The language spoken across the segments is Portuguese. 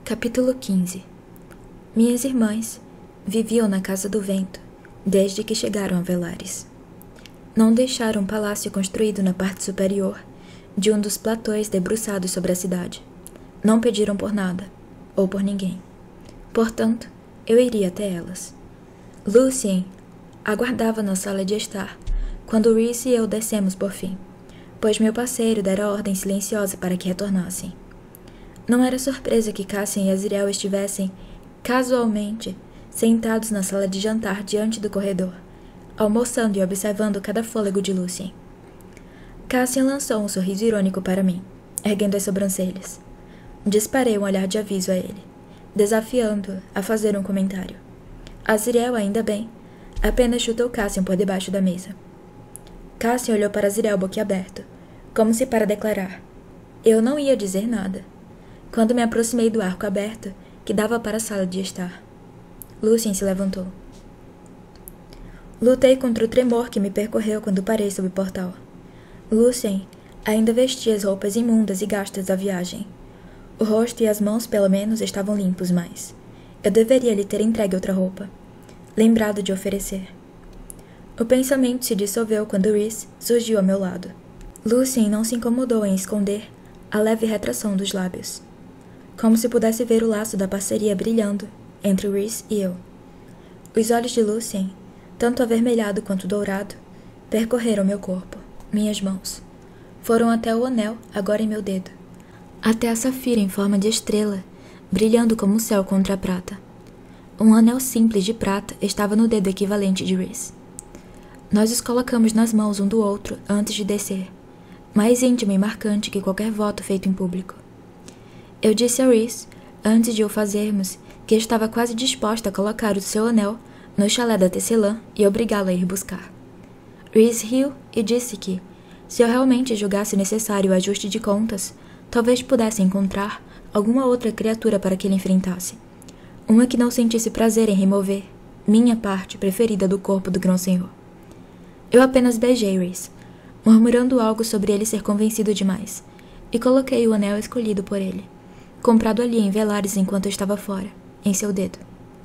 Capítulo 15. Minhas irmãs viviam na Casa do Vento desde que chegaram a Velares. Não deixaram um palácio construído na parte superior de um dos platôs debruçados sobre a cidade. Não pediram por nada, ou por ninguém. Portanto, eu iria até elas. Lucien aguardava na sala de estar, quando Rhys e eu descemos por fim, pois meu parceiro dera ordem silenciosa para que retornassem. Não era surpresa que Cassian e Azriel estivessem, casualmente, sentados na sala de jantar diante do corredor, almoçando e observando cada fôlego de Lucien. Cassian lançou um sorriso irônico para mim, erguendo as sobrancelhas. Disparei um olhar de aviso a ele, desafiando-o a fazer um comentário. Azriel, ainda bem, apenas chutou Cassian por debaixo da mesa. Cassian olhou para Azriel boquiaberto, como se para declarar: eu não ia dizer nada. Quando me aproximei do arco aberto, que dava para a sala de estar. Lucien se levantou. Lutei contra o tremor que me percorreu quando parei sob o portal. Lucien ainda vestia as roupas imundas e gastas da viagem. O rosto e as mãos, pelo menos, estavam limpos, mas eu deveria lhe ter entregue outra roupa, lembrado de oferecer. O pensamento se dissolveu quando Rhys surgiu ao meu lado. Lucien não se incomodou em esconder a leve retração dos lábios, como se pudesse ver o laço da parceria brilhando entre Rhys e eu. Os olhos de Lucien, tanto avermelhado quanto dourado, percorreram meu corpo, minhas mãos. Foram até o anel, agora em meu dedo, até a safira em forma de estrela, brilhando como o céu contra a prata. Um anel simples de prata estava no dedo equivalente de Rhys. Nós os colocamos nas mãos um do outro antes de descer, mais íntimo e marcante que qualquer voto feito em público. Eu disse a Rhys, antes de o fazermos, que estava quase disposta a colocar o seu anel no chalé da tecelã e obrigá-la a ir buscar. Rhys riu e disse que, se eu realmente julgasse necessário o ajuste de contas, talvez pudesse encontrar alguma outra criatura para que ele enfrentasse. Uma que não sentisse prazer em remover minha parte preferida do corpo do grão-senhor. Eu apenas beijei Rhys, murmurando algo sobre ele ser convencido demais, e coloquei o anel escolhido por ele, comprado ali em Velares enquanto eu estava fora, em seu dedo.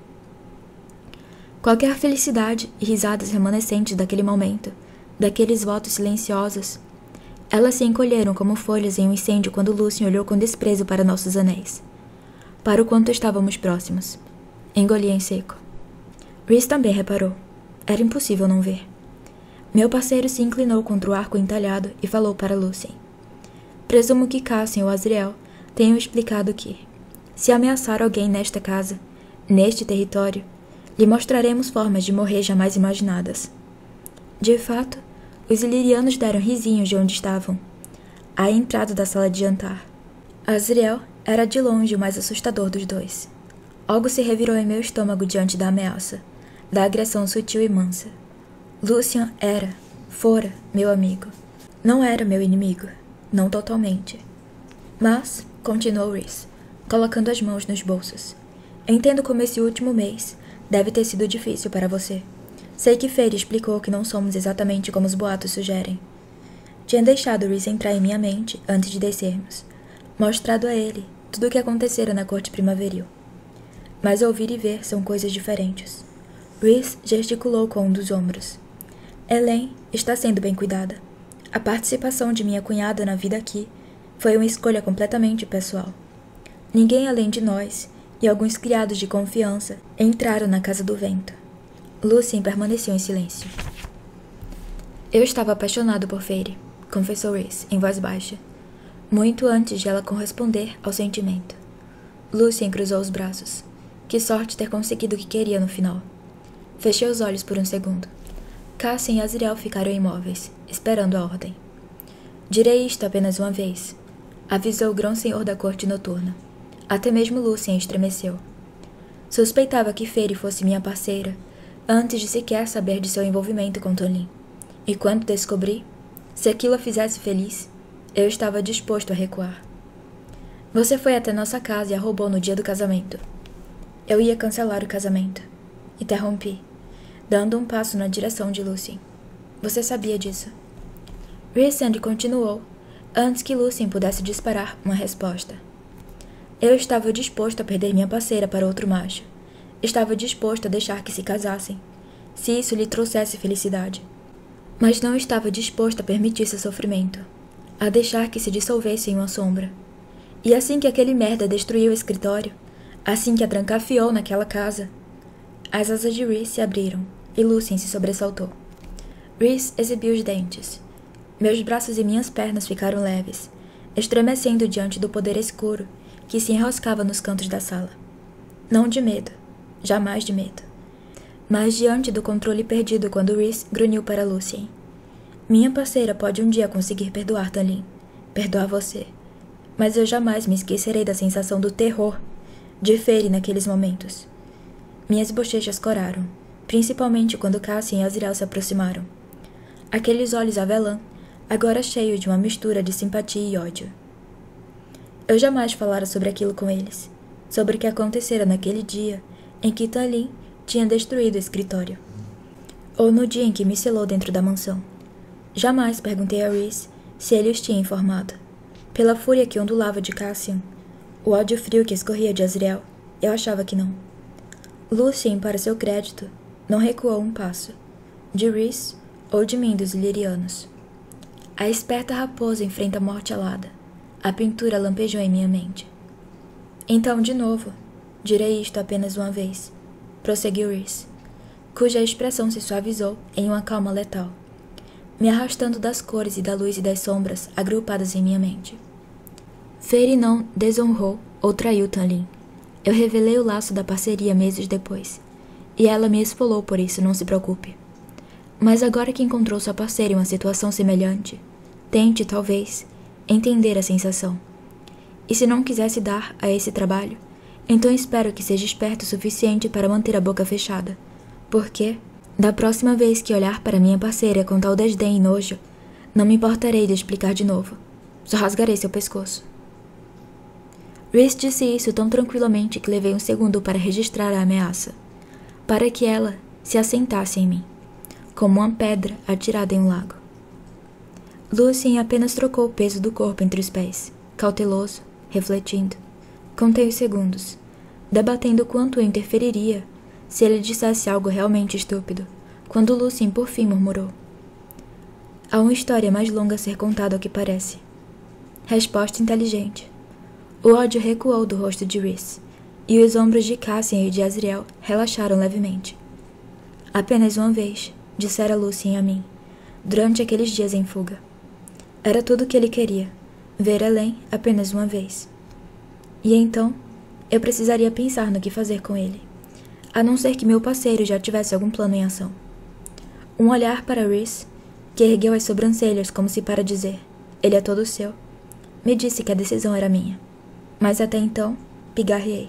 Qualquer felicidade e risadas remanescentes daquele momento, daqueles votos silenciosos, elas se encolheram como folhas em um incêndio quando Lucien olhou com desprezo para nossos anéis, para o quanto estávamos próximos. Engoli em seco. Rhys também reparou. Era impossível não ver. Meu parceiro se inclinou contra o arco entalhado e falou para Lucien. Presumo que Cassian ou Azriel tenham explicado que, se ameaçar alguém nesta casa, neste território, lhe mostraremos formas de morrer jamais imaginadas. De fato, os ilirianos deram risinhos de onde estavam, à entrada da sala de jantar. Azriel era de longe o mais assustador dos dois. Algo se revirou em meu estômago diante da ameaça, da agressão sutil e mansa. Lucien fora, meu amigo. Não era meu inimigo, não totalmente. Mas, continuou Rhys, colocando as mãos nos bolsos, entendo como esse último mês deve ter sido difícil para você. Sei que Feire explicou que não somos exatamente como os boatos sugerem. Tinha deixado Rhys entrar em minha mente antes de descermos, mostrado a ele tudo o que acontecera na corte primaveril. Mas ouvir e ver são coisas diferentes. Rhys gesticulou com um dos ombros. Elaine está sendo bem cuidada. A participação de minha cunhada na vida aqui foi uma escolha completamente pessoal. Ninguém além de nós e alguns criados de confiança entraram na Casa do Vento. Lucien permaneceu em silêncio. Eu estava apaixonado por Feire, confessou Rhys, em voz baixa, muito antes de ela corresponder ao sentimento. Lucien cruzou os braços. Que sorte ter conseguido o que queria no final. Fechei os olhos por um segundo. Cassian e Azriel ficaram imóveis, esperando a ordem. Direi isto apenas uma vez, avisou o grão-senhor da corte noturna. Até mesmo Lucien estremeceu. Suspeitava que Feire fosse minha parceira, antes de sequer saber de seu envolvimento com Tolin. E quando descobri, se aquilo a fizesse feliz, eu estava disposto a recuar. Você foi até nossa casa e a roubou no dia do casamento. Eu ia cancelar o casamento. Interrompi, dando um passo na direção de Lucien. Você sabia disso. Rhys continuou, antes que Lucien pudesse disparar uma resposta. Eu estava disposto a perder minha parceira para outro macho. Estava disposto a deixar que se casassem, se isso lhe trouxesse felicidade. Mas não estava disposto a permitir seu sofrimento, a deixar que se dissolvesse em uma sombra. E assim que aquele merda destruiu o escritório, assim que a trancafiou naquela casa, as asas de Rhys se abriram e Lucien se sobressaltou. Rhys exibiu os dentes. Meus braços e minhas pernas ficaram leves, estremecendo diante do poder escuro que se enroscava nos cantos da sala. Não de medo, jamais de medo, mas diante do controle perdido quando Rhys grunhiu para Lucien. Minha parceira pode um dia conseguir perdoar Tanlin, perdoar você, mas eu jamais me esquecerei da sensação do terror de Feri naqueles momentos. Minhas bochechas coraram, principalmente quando Cassian e Azriel se aproximaram. Aqueles olhos avelã, agora cheios de uma mistura de simpatia e ódio. Eu jamais falara sobre aquilo com eles, sobre o que acontecera naquele dia em que Tanlin tinha destruído o escritório, ou no dia em que me selou dentro da mansão. Jamais perguntei a Rhys se ele os tinha informado. Pela fúria que ondulava de Cassian, o ódio frio que escorria de Azriel, eu achava que não. Lucien, para seu crédito, não recuou um passo, de Rhys ou de mim dos ilirianos. A esperta raposa enfrenta a morte alada. A pintura lampejou em minha mente. Então, de novo, direi isto apenas uma vez, prosseguiu Rhys, cuja expressão se suavizou em uma calma letal, me arrastando das cores e da luz e das sombras agrupadas em minha mente. Feri não desonrou ou traiu Tanlin. Eu revelei o laço da parceria meses depois, e ela me esfolou por isso, não se preocupe. Mas agora que encontrou sua parceira em uma situação semelhante, tente, talvez, entender a sensação. E se não quisesse dar a esse trabalho, então espero que seja esperto o suficiente para manter a boca fechada, porque, da próxima vez que olhar para minha parceira com tal desdém e nojo, não me importarei de explicar de novo. Só rasgarei seu pescoço. Rhys disse isso tão tranquilamente que levei um segundo para registrar a ameaça, para que ela se assentasse em mim, como uma pedra atirada em um lago. Lucien apenas trocou o peso do corpo entre os pés, cauteloso, refletindo. Contei os segundos, debatendo quanto eu interferiria se ele dissesse algo realmente estúpido, quando Lucien por fim murmurou: há uma história mais longa a ser contada ao que parece. Resposta inteligente. O ódio recuou do rosto de Rhys, e os ombros de Cassian e de Azriel relaxaram levemente. Apenas uma vez, dissera Lucien a mim, durante aqueles dias em fuga. Era tudo o que ele queria, ver além apenas uma vez. E então, eu precisaria pensar no que fazer com ele, a não ser que meu parceiro já tivesse algum plano em ação. Um olhar para Rhys, que ergueu as sobrancelhas como se para dizer, ele é todo seu, me disse que a decisão era minha. Mas até então, pigarreei.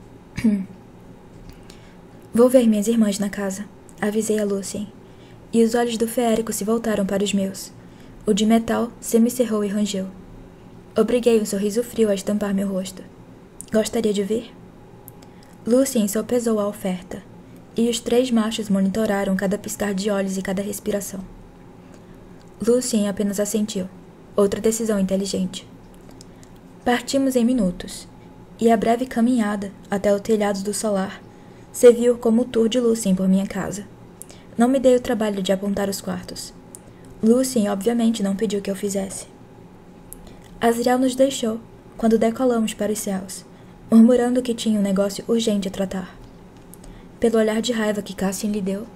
Vou ver minhas irmãs na casa, avisei a Lucien, e os olhos do feérico se voltaram para os meus. O de metal semicerrou e rangeu. Obriguei um sorriso frio a estampar meu rosto. Gostaria de ver? Lucien sopesou a oferta, e os 3 machos monitoraram cada piscar de olhos e cada respiração. Lucien apenas assentiu. Outra decisão inteligente. Partimos em minutos, e a breve caminhada até o telhado do solar serviu como tour de Lucien por minha casa. Não me dei o trabalho de apontar os quartos. Lucien obviamente não pediu que eu fizesse. Azriel nos deixou quando decolamos para os céus, murmurando que tinha um negócio urgente a tratar. Pelo olhar de raiva que Cassian lhe deu,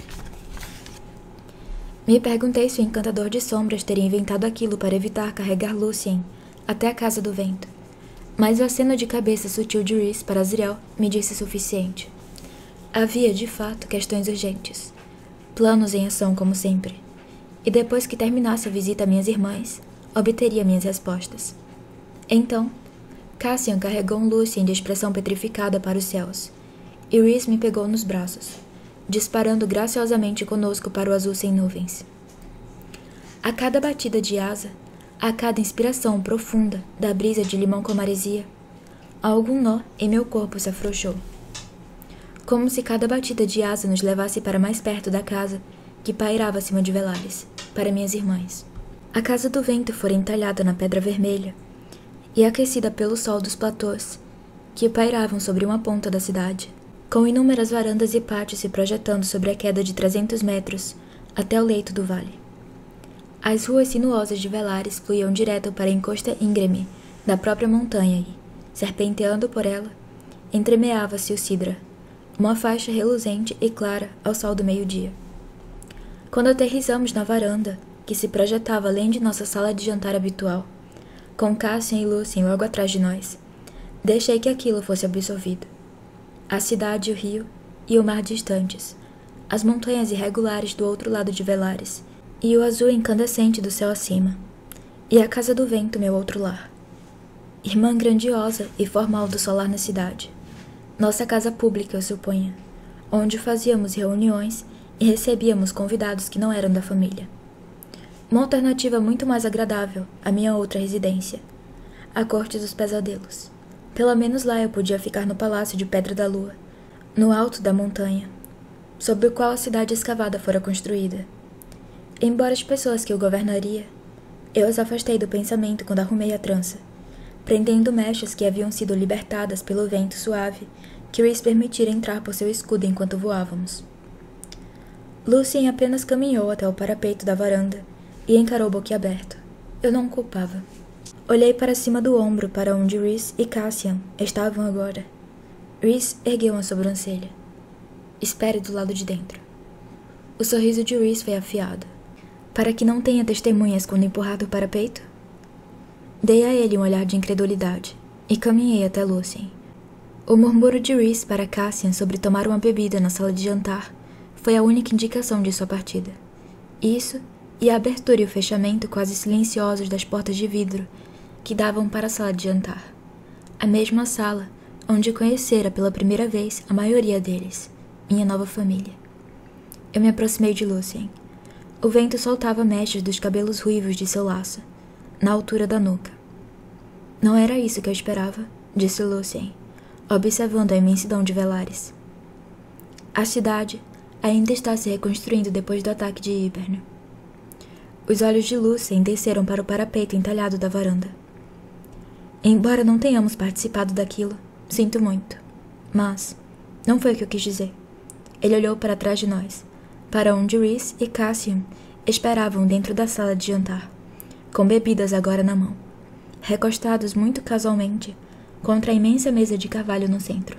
me perguntei se o encantador de sombras teria inventado aquilo para evitar carregar Lucien até a casa do vento, mas o aceno de cabeça sutil de Rhys para Azriel me disse suficiente. Havia, de fato, questões urgentes, planos em ação como sempre, e depois que terminasse a visita a minhas irmãs, obteria minhas respostas. Então, Cassian carregou um Lucien de expressão petrificada para os céus, e Rhys me pegou nos braços, disparando graciosamente conosco para o azul sem nuvens. A cada batida de asa, a cada inspiração profunda da brisa de limão com maresia, algum nó em meu corpo se afrouxou. Como se cada batida de asa nos levasse para mais perto da casa que pairava acima de Velares, para minhas irmãs. A casa do vento fora entalhada na pedra vermelha, e aquecida pelo sol dos platôs que pairavam sobre uma ponta da cidade, com inúmeras varandas e pátios se projetando sobre a queda de 300 metros até o leito do vale. As ruas sinuosas de Velares fluíam direto para a encosta íngreme da própria montanha e, serpenteando por ela, entremeava-se o Sidra, uma faixa reluzente e clara ao sol do meio-dia. Quando aterrissamos na varanda, que se projetava além de nossa sala de jantar habitual, com Cassian e Lucien logo atrás de nós, deixei que aquilo fosse absorvido. A cidade e o rio e o mar distantes, as montanhas irregulares do outro lado de Velares e o azul incandescente do céu acima, e a casa do vento, meu outro lar. Irmã grandiosa e formal do solar na cidade, nossa casa pública, eu suponha, onde fazíamos reuniões e recebíamos convidados que não eram da família. Uma alternativa muito mais agradável à minha outra residência, a Corte dos Pesadelos. Pelo menos lá eu podia ficar no Palácio de Pedra da Lua, no alto da montanha, sob o qual a cidade escavada fora construída. Embora as pessoas que o governaria, eu as afastei do pensamento quando arrumei a trança, prendendo mechas que haviam sido libertadas pelo vento suave que Rhys permitira entrar por seu escudo enquanto voávamos. Lucien apenas caminhou até o parapeito da varanda e encarou boquiaberto. Eu não o culpava. Olhei para cima do ombro para onde Rhys e Cassian estavam agora. Rhys ergueu uma sobrancelha. Espere do lado de dentro. O sorriso de Rhys foi afiado. Para que não tenha testemunhas quando empurrado o parapeito? Dei a ele um olhar de incredulidade e caminhei até Lucien. O murmúrio de Rhys para Cassian sobre tomar uma bebida na sala de jantar foi a única indicação de sua partida. Isso e a abertura e o fechamento quase silenciosos das portas de vidro que davam para a sala de jantar. A mesma sala onde conhecera pela primeira vez a maioria deles, minha nova família. Eu me aproximei de Lucien. O vento soltava mechas dos cabelos ruivos de seu laço, na altura da nuca. Não era isso que eu esperava, disse Lucien, observando a imensidão de Velares. A cidade ainda está se reconstruindo depois do ataque de Hibern. Os olhos de Lucien desceram para o parapeito entalhado da varanda. Embora não tenhamos participado daquilo, sinto muito. Mas não foi o que eu quis dizer. Ele olhou para trás de nós, para onde Rhys e Cassian esperavam dentro da sala de jantar, com bebidas agora na mão, recostados muito casualmente contra a imensa mesa de carvalho no centro.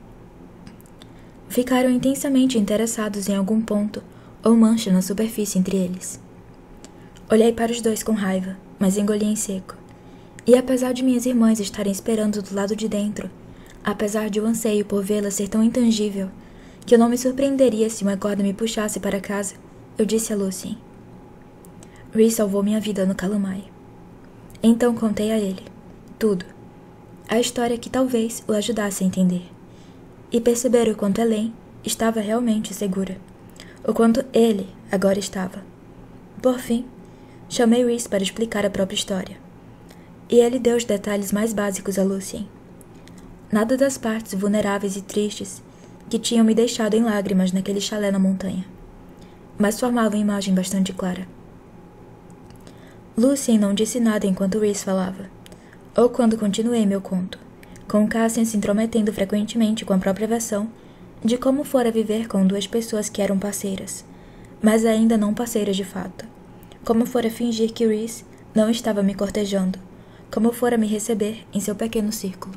Ficaram intensamente interessados em algum ponto ou mancha na superfície entre eles. Olhei para os dois com raiva, mas engoli em seco. E apesar de minhas irmãs estarem esperando do lado de dentro, apesar de o anseio por vê-la ser tão intangível, que eu não me surpreenderia se uma corda me puxasse para casa, eu disse a Lucien. Rhys salvou minha vida no Calamai. Então contei a ele tudo. A história que talvez o ajudasse a entender. E perceber o quanto Elaine estava realmente segura. O quanto ele agora estava. Por fim, chamei Rhys para explicar a própria história. E ele deu os detalhes mais básicos a Lucien. Nada das partes vulneráveis e tristes que tinham me deixado em lágrimas naquele chalé na montanha, mas formava uma imagem bastante clara. Lucien não disse nada enquanto Rhys falava, ou quando continuei meu conto, com Cassian se intrometendo frequentemente com a própria versão de como fora viver com duas pessoas que eram parceiras, mas ainda não parceiras de fato, como fora fingir que Rhys não estava me cortejando, como fora me receber em seu pequeno círculo.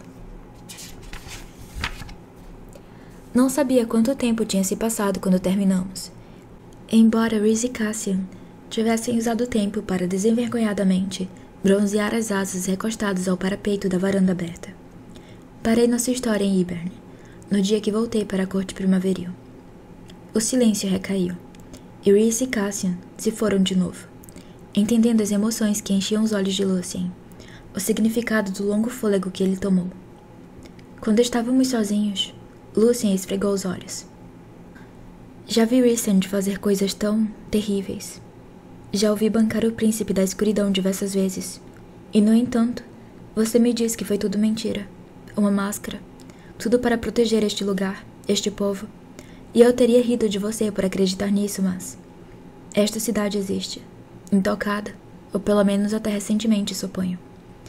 Não sabia quanto tempo tinha se passado quando terminamos. Embora Rhys e Cassian tivessem usado o tempo para desenvergonhadamente bronzear as asas recostadas ao parapeito da varanda aberta. Parei nossa história em Hibern, no dia que voltei para a corte primaveril. O silêncio recaiu, e Rhys e Cassian se foram de novo, entendendo as emoções que enchiam os olhos de Lucien, o significado do longo fôlego que ele tomou. Quando estávamos sozinhos, Lucien esfregou os olhos. Já vi Rhysand fazer coisas tão terríveis. Já ouvi bancar o príncipe da escuridão diversas vezes. E, no entanto, você me diz que foi tudo mentira. Uma máscara. Tudo para proteger este lugar, este povo. E eu teria rido de você por acreditar nisso, mas... esta cidade existe. Intocada. Ou pelo menos até recentemente, suponho.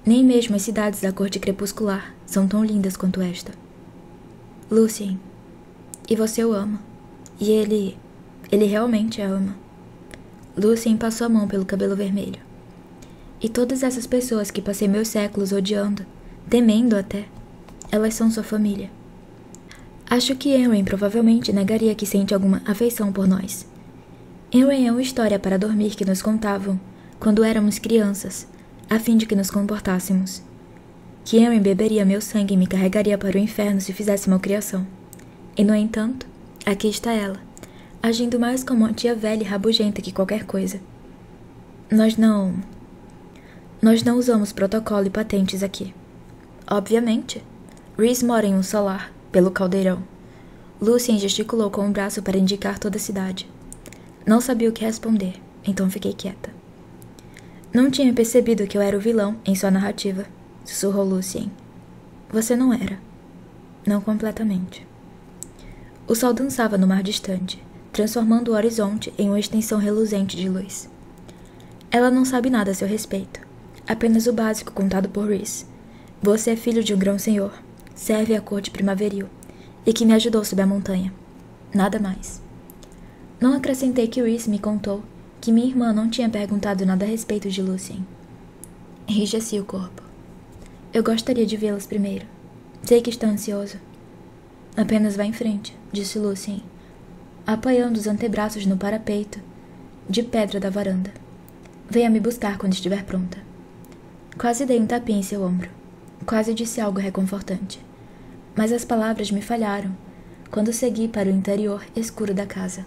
Nem mesmo as cidades da corte crepuscular são tão lindas quanto esta. Lucien, e você o ama. E ele realmente a ama. Lucien passou a mão pelo cabelo vermelho. E todas essas pessoas que passei meus séculos odiando, temendo até, elas são sua família. Acho que Henry provavelmente negaria que sente alguma afeição por nós. Henry é uma história para dormir que nos contavam quando éramos crianças, a fim de que nos comportássemos. Que Henry beberia meu sangue e me carregaria para o inferno se fizesse malcriação. E, no entanto, aqui está ela, agindo mais como uma tia velha e rabugenta que qualquer coisa. Nós não usamos protocolo e patentes aqui. Obviamente. Rhys mora em um solar, pelo caldeirão. Lucien gesticulou com o braço para indicar toda a cidade. Não sabia o que responder, então fiquei quieta. Não tinha percebido que eu era o vilão em sua narrativa, sussurrou Lucien. Você não era. Não completamente. O sol dançava no mar distante, transformando o horizonte em uma extensão reluzente de luz. Ela não sabe nada a seu respeito, apenas o básico contado por Rhys. Você é filho de um grão-senhor, serve à corte primaveril, e que me ajudou sob a montanha. Nada mais. Não acrescentei que Rhys me contou que minha irmã não tinha perguntado nada a respeito de Lucien. Enrijeci o corpo. Eu gostaria de vê-las primeiro. Sei que está ansioso. Apenas vá em frente, disse Lucien, apoiando os antebraços no parapeito de pedra da varanda. Venha me buscar quando estiver pronta. Quase dei um tapinha em seu ombro. Quase disse algo reconfortante. Mas as palavras me falharam quando segui para o interior escuro da casa.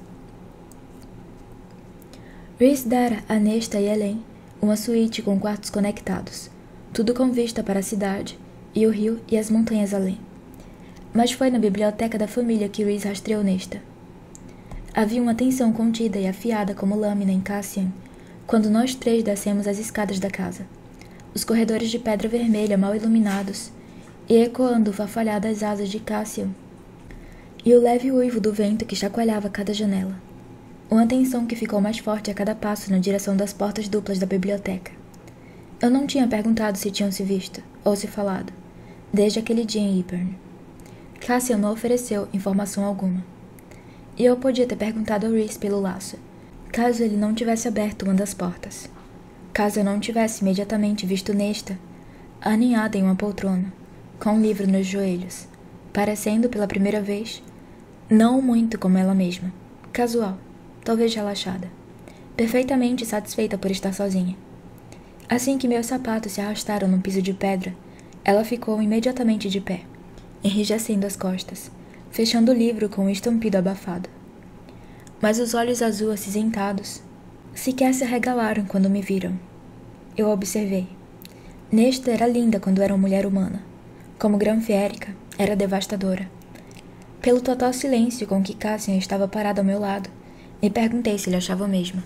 Rhys dera a Nesta e Elaine uma suíte com quartos conectados, tudo com vista para a cidade e o rio e as montanhas além. Mas foi na biblioteca da família que Rhys rastreou Nesta. Havia uma tensão contida e afiada como lâmina em Cassian quando nós três descemos as escadas da casa, os corredores de pedra vermelha mal iluminados e ecoando o farfalhar das asas de Cassian e o leve uivo do vento que chacoalhava cada janela. Uma tensão que ficou mais forte a cada passo na direção das portas duplas da biblioteca. Eu não tinha perguntado se tinham se visto, ou se falado, desde aquele dia em Ypern. Cassian não ofereceu informação alguma. E eu podia ter perguntado a Rhys pelo laço, caso ele não tivesse aberto uma das portas. Caso eu não tivesse imediatamente visto Nesta, aninhada em uma poltrona, com um livro nos joelhos, parecendo pela primeira vez, não muito como ela mesma, casual, talvez relaxada, perfeitamente satisfeita por estar sozinha. Assim que meus sapatos se arrastaram no piso de pedra, ela ficou imediatamente de pé, enrijecendo as costas, fechando o livro com um estampido abafado. Mas os olhos azuis acinzentados sequer se arregalaram quando me viram. Eu observei. Nesta era linda quando era uma mulher humana. Como Granfiérica, era devastadora. Pelo total silêncio com que Cassian estava parado ao meu lado, me perguntei se ele achava o mesmo.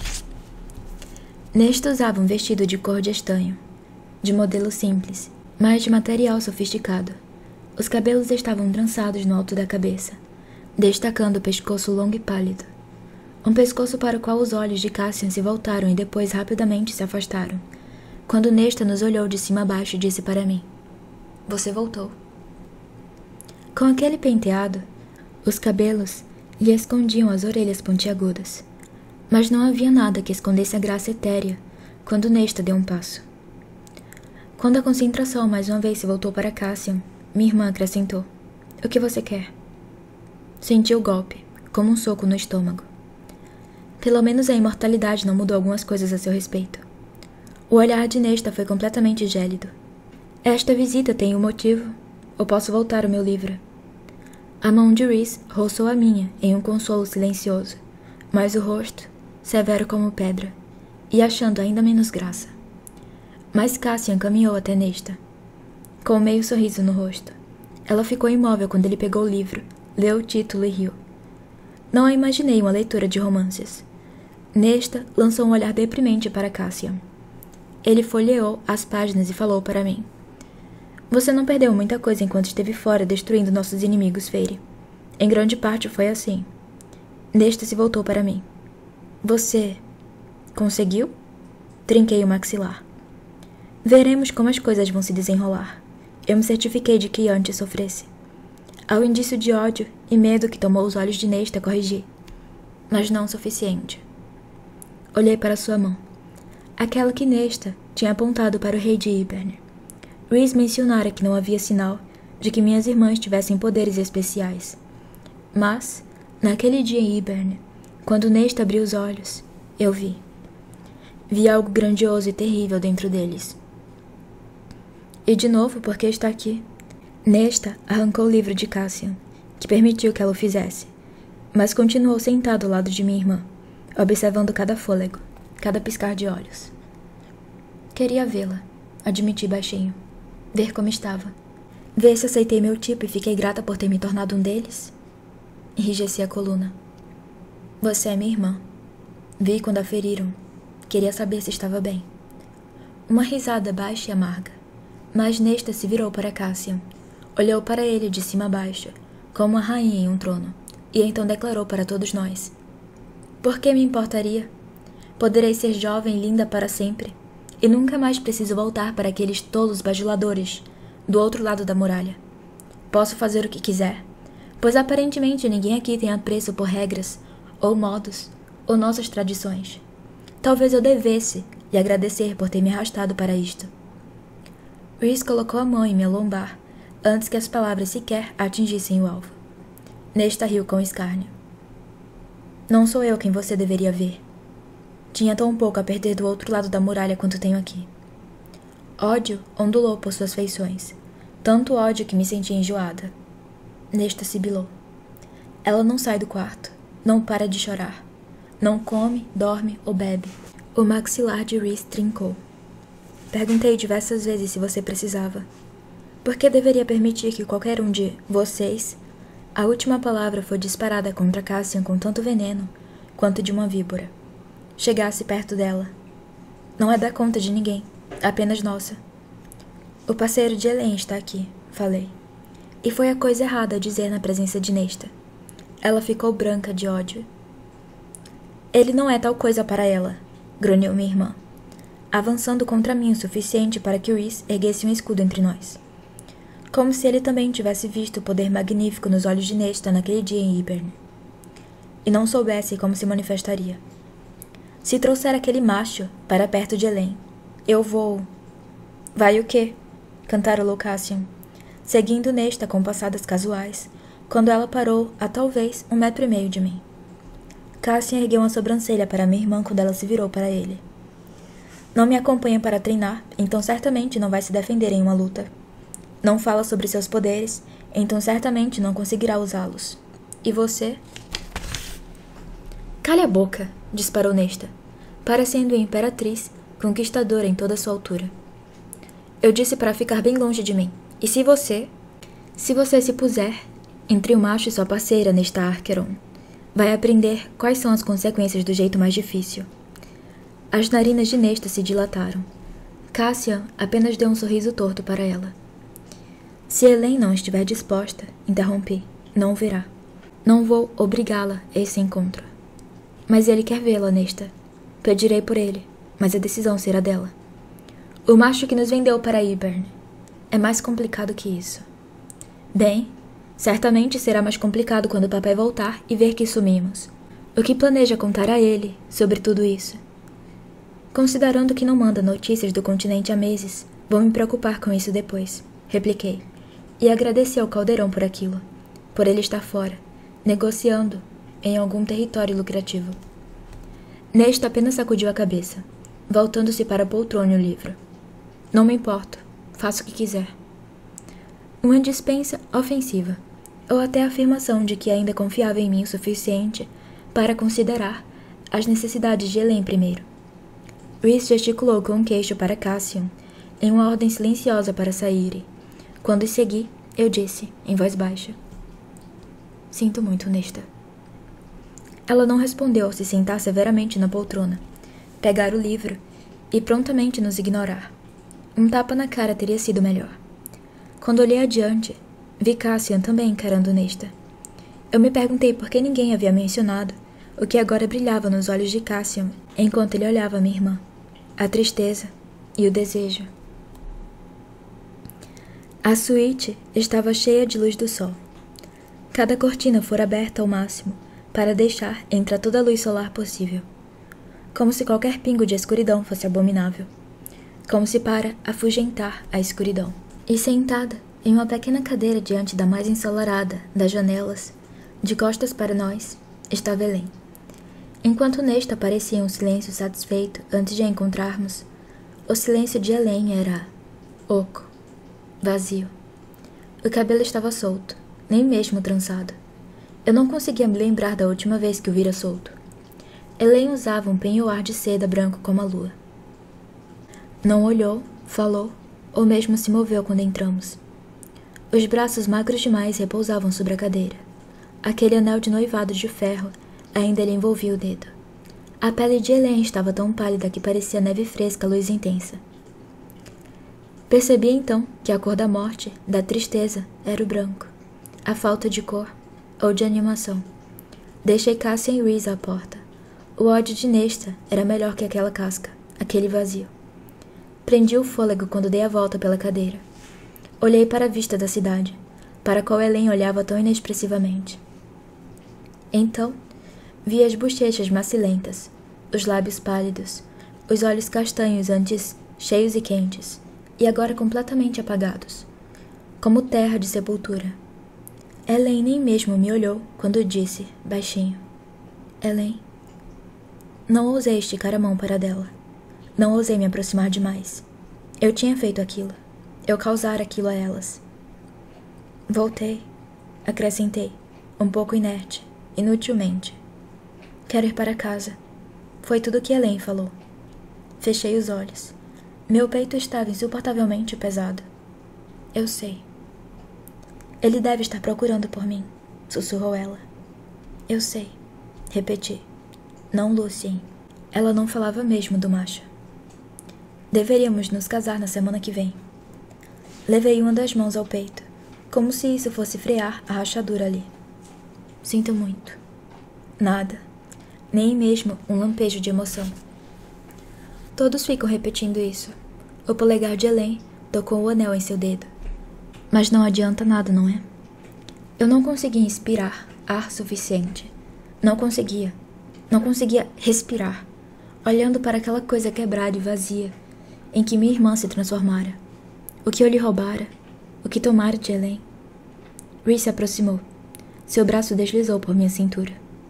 Nesta usava um vestido de cor de estanho, de modelo simples, mas de material sofisticado. Os cabelos estavam trançados no alto da cabeça, destacando o pescoço longo e pálido. Um pescoço para o qual os olhos de Cassian se voltaram e depois rapidamente se afastaram, quando Nesta nos olhou de cima a baixo e disse para mim: Você voltou. Com aquele penteado, os cabelos lhe escondiam as orelhas pontiagudas, mas não havia nada que escondesse a graça etérea quando Nesta deu um passo. Quando a concentração mais uma vez se voltou para Cassian, minha irmã acrescentou: O que você quer? Senti o golpe, como um soco no estômago. Pelo menos a imortalidade não mudou algumas coisas a seu respeito. O olhar de Nesta foi completamente gélido. Esta visita tem um motivo, ou posso voltar o meu livro? A mão de Rhys roçou a minha em um consolo silencioso, mas o rosto, severo como pedra, e achando ainda menos graça. Mas Cassian caminhou até Nesta, com um meio sorriso no rosto. Ela ficou imóvel quando ele pegou o livro, leu o título e riu. Não a imaginei uma leitura de romances. Nesta lançou um olhar deprimente para Cassian. Ele folheou as páginas e falou para mim: Você não perdeu muita coisa enquanto esteve fora destruindo nossos inimigos, Feyre. Em grande parte foi assim. Nesta se voltou para mim. Você conseguiu? Trinquei o maxilar. Veremos como as coisas vão se desenrolar. Eu me certifiquei de que antes sofresse. Ao indício de ódio e medo que tomou os olhos de Nesta, corrigi. Mas não o suficiente. Olhei para sua mão. Aquela que Nesta tinha apontado para o rei de Hibern. Rhys mencionara que não havia sinal de que minhas irmãs tivessem poderes especiais. Mas, naquele dia em Hibern, quando Nesta abriu os olhos, eu vi. Vi algo grandioso e terrível dentro deles. E de novo, porque está aqui. Nesta arrancou o livro de Cassian, que permitiu que ela o fizesse, mas continuou sentado ao lado de minha irmã, observando cada fôlego, cada piscar de olhos. Queria vê-la, admiti baixinho. Ver como estava. Ver se aceitei meu tipo e fiquei grata por ter me tornado um deles. Enrijeci a coluna. Você é minha irmã. Vi quando a feriram. Queria saber se estava bem. Uma risada baixa e amarga. Mas Nesta se virou para Cassian. Olhou para ele de cima a baixo, como uma rainha em um trono, e então declarou para todos nós. Por que me importaria? Poderei ser jovem e linda para sempre, e nunca mais preciso voltar para aqueles tolos bajuladores do outro lado da muralha. Posso fazer o que quiser, pois aparentemente ninguém aqui tem apreço por regras, ou modos, ou nossas tradições. Talvez eu devesse lhe agradecer por ter me arrastado para isto. Rhys colocou a mão em minha lombar, antes que as palavras sequer atingissem o alvo. Nesta riu com escárnio. Não sou eu quem você deveria ver. Tinha tão pouco a perder do outro lado da muralha quanto tenho aqui. Ódio ondulou por suas feições, tanto ódio que me senti enjoada. Nesta sibilou. Ela não sai do quarto, não para de chorar. Não come, dorme ou bebe. O maxilar de Rhys trincou. Perguntei diversas vezes se você precisava. Por que deveria permitir que qualquer um de vocês... A última palavra foi disparada contra Cassian com tanto veneno quanto de uma víbora. Chegasse perto dela. Não é da conta de ninguém, apenas nossa. O parceiro de Elaine está aqui, falei. E foi a coisa errada a dizer na presença de Nesta. Ela ficou branca de ódio. Ele não é tal coisa para ela, grunhiu minha irmã, avançando contra mim o suficiente para que Rhys erguesse um escudo entre nós. Como se ele também tivesse visto o poder magnífico nos olhos de Nesta naquele dia em Hibern. E não soubesse como se manifestaria. Se trouxer aquele macho para perto de Elaine, eu vou... Vai o quê? Cantarolou Cassian, seguindo Nesta com passadas casuais, quando ela parou a talvez 1,5 metros de mim. Cassian ergueu uma sobrancelha para minha irmã quando ela se virou para ele. Não me acompanha para treinar, então certamente não vai se defender em uma luta. Não fala sobre seus poderes, então certamente não conseguirá usá-los. E você? Cale a boca, disparou Nesta, parecendo uma imperatriz conquistadora em toda sua altura. Eu disse para ficar bem longe de mim. E se você se puser entre o macho e sua parceira nesta Archeron, vai aprender quais são as consequências do jeito mais difícil. As narinas de Nesta se dilataram. Cassian apenas deu um sorriso torto para ela. Se Elaine não estiver disposta, interrompi, não o verá. Não vou obrigá-la a esse encontro. Mas ele quer vê-la, Nesta. Pedirei por ele, mas a decisão será dela. O macho que nos vendeu para Hibern. É mais complicado que isso. Bem, certamente será mais complicado quando o papai voltar e ver que sumimos. O que planeja contar a ele sobre tudo isso? Considerando que não manda notícias do continente há meses, vou me preocupar com isso depois, repliquei. E agradeci ao Caldeirão por aquilo, por ele estar fora, negociando em algum território lucrativo. Nesta apenas sacudiu a cabeça, voltando-se para a poltrona e o livro. Não me importo, faço o que quiser. Uma dispensa ofensiva, ou até a afirmação de que ainda confiava em mim o suficiente para considerar as necessidades de Elaine primeiro. Rhys gesticulou com o queixo para Cassian, em uma ordem silenciosa para saírem. Quando segui, eu disse, em voz baixa. Sinto muito, Nesta. Ela não respondeu ao se sentar severamente na poltrona, pegar o livro e prontamente nos ignorar. Um tapa na cara teria sido melhor. Quando olhei adiante, vi Cassian também encarando Nesta. Eu me perguntei por que ninguém havia mencionado o que agora brilhava nos olhos de Cassian enquanto ele olhava minha irmã. A tristeza e o desejo. A suíte estava cheia de luz do sol. Cada cortina fora aberta ao máximo para deixar entrar toda a luz solar possível. Como se qualquer pingo de escuridão fosse abominável. Como se para afugentar a escuridão. E sentada em uma pequena cadeira diante da mais ensolarada das janelas, de costas para nós, estava Hélène. Enquanto nesta parecia um silêncio satisfeito antes de a encontrarmos, o silêncio de Hélène era oco, vazio. O cabelo estava solto, nem mesmo trançado. Eu não conseguia me lembrar da última vez que o vira solto. Hélène usava um penhoar de seda branco como a lua. Não olhou, falou, ou mesmo se moveu quando entramos. Os braços magros demais repousavam sobre a cadeira. Aquele anel de noivado de ferro ainda lhe envolvia o dedo. A pele de Hélène estava tão pálida que parecia neve fresca à luz intensa. Percebi então que a cor da morte, da tristeza, era o branco. A falta de cor, ou de animação. Deixei Cassian e Rhys à porta. O ódio de Nesta era melhor que aquela casca, aquele vazio. Prendi o fôlego quando dei a volta pela cadeira. Olhei para a vista da cidade, para a qual Hélène olhava tão inexpressivamente. Então, vi as bochechas macilentas, os lábios pálidos, os olhos castanhos antes cheios e quentes, e agora completamente apagados, como terra de sepultura. Hélène nem mesmo me olhou quando disse, baixinho, Hélène. Não ousei esticar a mão para dela. Não ousei me aproximar demais. Eu tinha feito aquilo. Eu causara aquilo a elas. Voltei. Acrescentei, um pouco inerte, inutilmente. Quero ir para casa. Foi tudo o que Hélène falou. Fechei os olhos. Meu peito estava insuportavelmente pesado. Eu sei. Ele deve estar procurando por mim, sussurrou ela. Eu sei, repeti. Não, Lucien. Ela não falava mesmo do macho. Deveríamos nos casar na semana que vem. Levei uma das mãos ao peito, como se isso fosse frear a rachadura ali. Sinto muito. Nada. Nem mesmo um lampejo de emoção. Todos ficam repetindo isso. O polegar de Hélène tocou o anel em seu dedo. Mas não adianta nada, não é? Eu não conseguia inspirar ar suficiente. Não conseguia. Não conseguia respirar, olhando para aquela coisa quebrada e vazia, em que minha irmã se transformara. O que eu lhe roubara, o que tomara de Hélène. Rhys se aproximou. Seu braço deslizou por minha cintura.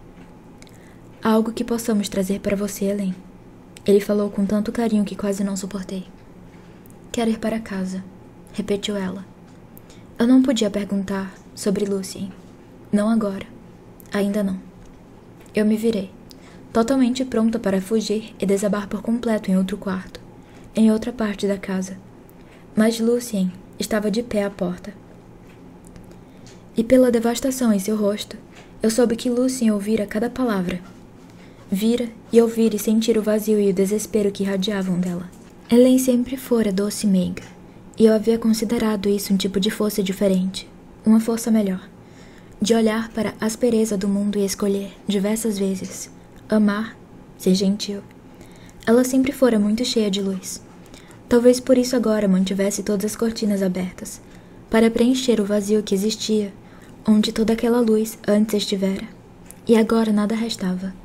Há algo que possamos trazer para você, Hélène. Ele falou com tanto carinho que quase não suportei. Quero ir para casa, repetiu ela. Eu não podia perguntar sobre Lucien. Não agora. Ainda não. Eu me virei, totalmente pronta para fugir e desabar por completo em outro quarto, em outra parte da casa. Mas Lucien estava de pé à porta. E pela devastação em seu rosto, eu soube que Lucien ouvira cada palavra. Vira e ouvira e sentir o vazio e o desespero que irradiavam dela. Hélène sempre fora doce e meiga, e eu havia considerado isso um tipo de força diferente, uma força melhor, de olhar para a aspereza do mundo e escolher, diversas vezes, amar, ser gentil. Ela sempre fora muito cheia de luz. Talvez por isso agora mantivesse todas as cortinas abertas, para preencher o vazio que existia, onde toda aquela luz antes estivera. E agora nada restava.